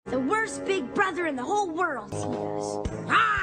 The worst big brother in the whole world, he does.